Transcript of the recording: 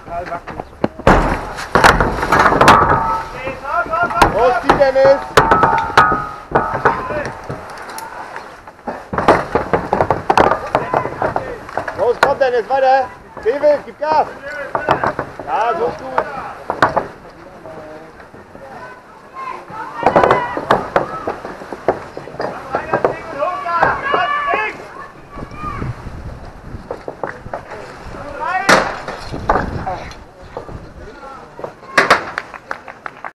Los, die Dennis! Los, komm Dennis, weiter! David, gib Gas! Ja, so ist gut!